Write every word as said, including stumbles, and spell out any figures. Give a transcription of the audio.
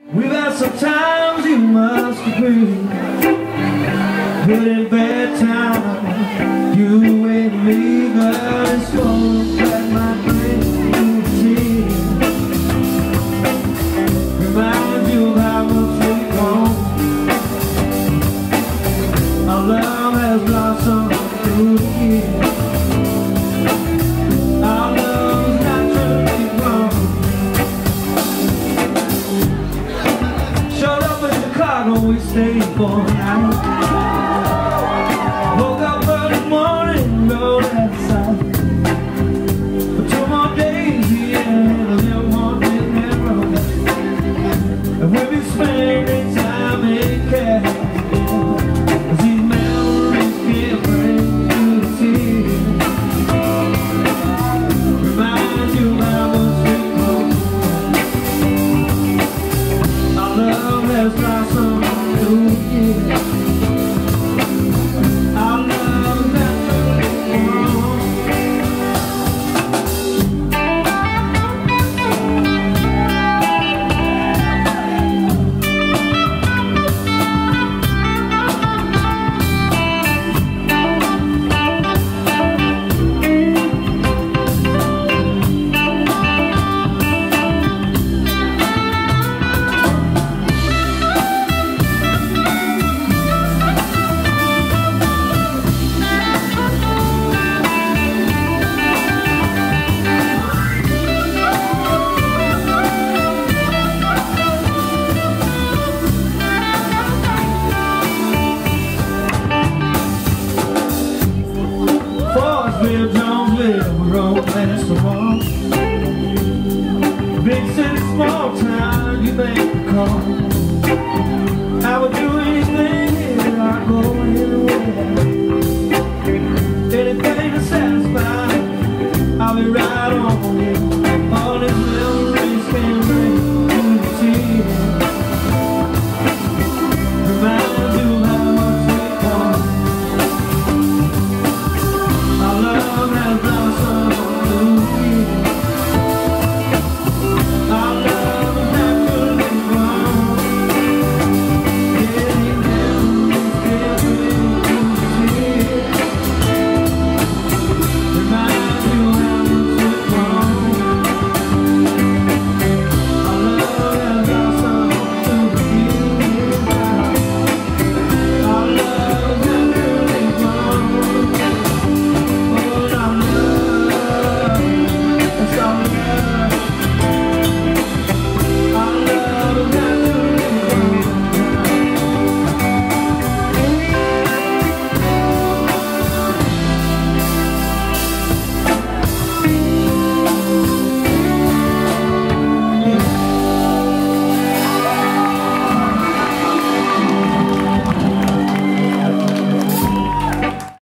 We've had some times you must agree, good and bad times, you and me, girl, it's one that might bring you to tears. Remind you of how much we've gone. Our love has blossomed through the years. Our love is naturally grown. Showed up in Chicago, we stayed for a night. Woke up early morning, rode outside. For two more days, yeah, live one in that road. And we'll be spending time in Cazadero, 'cause these memories can bring you to tears. Remind you how much we grown. Our love has blossomed through the years. Bill Jones live romance the wall. Big city, small town, you make a call.